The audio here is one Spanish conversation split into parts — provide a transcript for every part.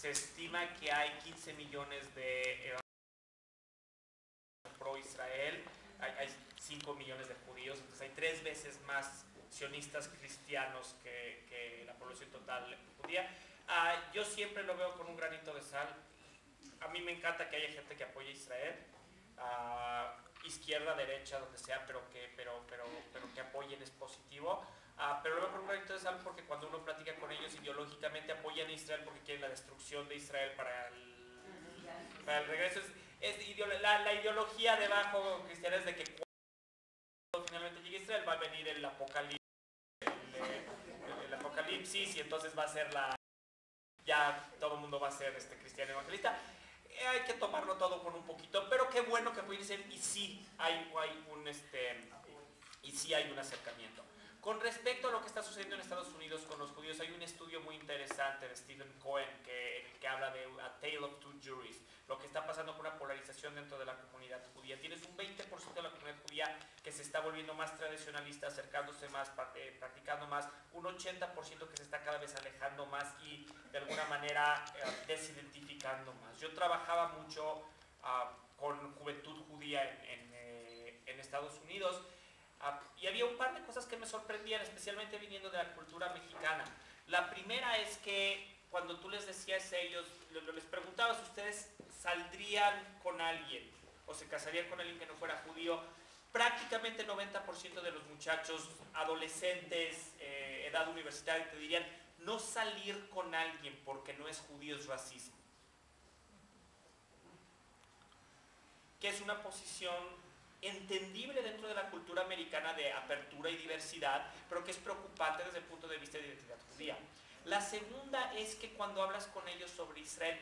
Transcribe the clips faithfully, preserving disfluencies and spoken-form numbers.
se estima que hay quince millones de eh, pro-Israel, hay, hay cinco millones de judíos, entonces hay tres veces más sionistas cristianos que, que la población total judía. Uh, yo siempre lo veo con un granito de sal. A mí me encanta que haya gente que apoye a Israel, uh, izquierda, derecha, donde sea, pero que, pero, pero, pero que apoyen es positivo. Uh, pero lo veo con un granito de sal porque cuando uno platica con ellos ideológicamente apoyan a Israel porque quieren la destrucción de Israel para el, para el regreso. Es, es ideolo la, la ideología debajo cristiana es de que cuando finalmente llegue Israel va a venir el apocalipsis, el, el, el apocalipsis y entonces va a ser la... ya todo el mundo va a ser este, cristiano evangelista. Eh, hay que tomarlo todo con un poquito, pero qué bueno que puede ser y sí hay, hay un este y sí hay un acercamiento. Con respecto a lo que está sucediendo en Estados Unidos con los judíos, hay un estudio muy interesante de Stephen Cohen que, que habla de A Tale of Two Juries, lo que está pasando con una polarización dentro de la comunidad judía. Tienes un veinte por ciento de la comunidad judía que se está volviendo más tradicionalista, acercándose más, eh, practicando más, un ochenta por ciento que se está cada vez alejando más y de alguna manera eh, desidentificando más. Yo trabajaba mucho uh, con juventud judía en, en, eh, en Estados Unidos. Uh, y había un par de cosas que me sorprendían, especialmente viniendo de la cultura mexicana. La primera es que cuando tú les decías a ellos, les preguntabas si ustedes saldrían con alguien o se casarían con alguien que no fuera judío, prácticamente el noventa por ciento de los muchachos adolescentes, eh, edad universitaria, te dirían no salir con alguien porque no es judío es racismo. Que es una posición entendible dentro de la cultura americana de apertura y diversidad, pero que es preocupante desde el punto de vista de identidad judía. La segunda es que cuando hablas con ellos sobre Israel,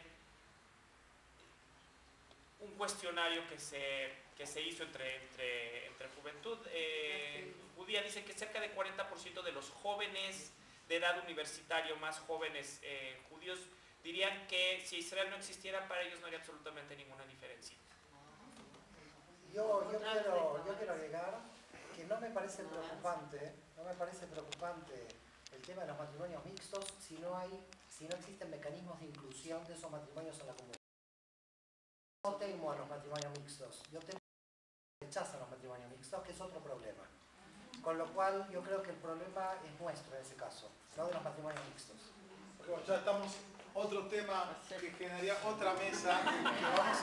un cuestionario que se, que se hizo entre, entre, entre juventud eh, judía dice que cerca de cuarenta por ciento de los jóvenes de edad universitaria, más jóvenes eh, judíos, dirían que si Israel no existiera para ellos no haría absolutamente ninguna diferencia. Yo, yo, quiero, yo quiero agregar que no me parece preocupante, no me parece preocupante el tema de los matrimonios mixtos si no hay, si no existen mecanismos de inclusión de esos matrimonios en la comunidad. No temo a los matrimonios mixtos, yo temo que rechazan los matrimonios mixtos, que es otro problema. Con lo cual yo creo que el problema es nuestro en ese caso, no de los matrimonios mixtos. Bueno, ya estamos, otro tema que generaría otra mesa que vamos